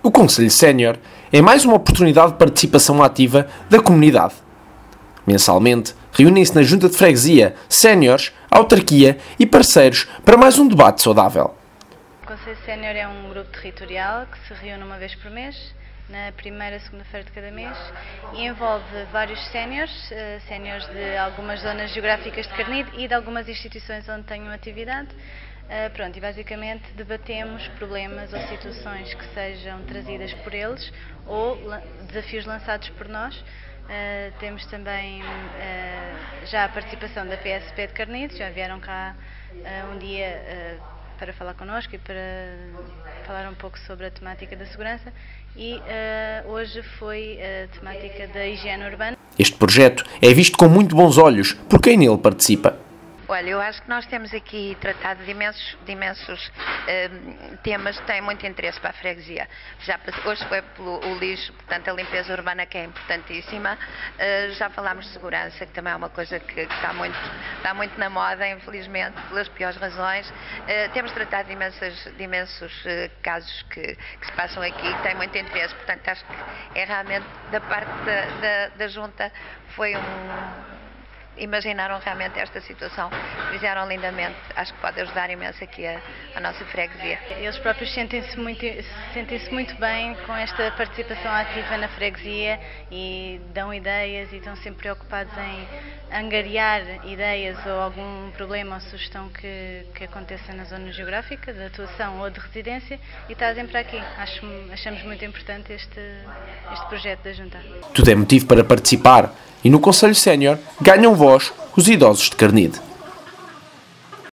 O Conselho Sénior é mais uma oportunidade de participação ativa da comunidade. Mensalmente, reúnem-se na Junta de Freguesia, séniores, autarquia e parceiros para mais um debate saudável. O Conselho Sénior é um grupo territorial que se reúne uma vez por mês, na primeira segunda-feira de cada mês, e envolve vários séniores de algumas zonas geográficas de Carnide e de algumas instituições onde tenham atividade. E basicamente debatemos problemas ou situações que sejam trazidas por eles ou desafios lançados por nós. Temos também já a participação da PSP de Carnide, já vieram cá um dia para falar connosco e para falar um pouco sobre a temática da segurança, e hoje foi a temática da higiene urbana. Este projeto é visto com muito bons olhos por quem nele participa. Olha, eu acho que nós temos aqui tratado de imensos temas que têm muito interesse para a freguesia. Hoje foi pelo lixo, portanto a limpeza urbana, que é importantíssima. Já falámos de segurança, que também é uma coisa que está muito na moda, infelizmente, pelas piores razões. Temos tratado de imensos casos que se passam aqui, que têm muito interesse. Portanto, acho que é realmente, da parte da Junta, imaginaram realmente esta situação, fizeram lindamente. Acho que pode ajudar imenso aqui a nossa freguesia. Eles próprios sentem-se muito bem com esta participação ativa na freguesia e dão ideias e estão sempre preocupados em angariar ideias ou algum problema ou sugestão que aconteça na zona geográfica de atuação ou de residência, e trazem para aqui. Achamos muito importante este projeto da Junta. Tudo é motivo para participar, e no Conselho Sénior ganham voz os idosos de Carnide.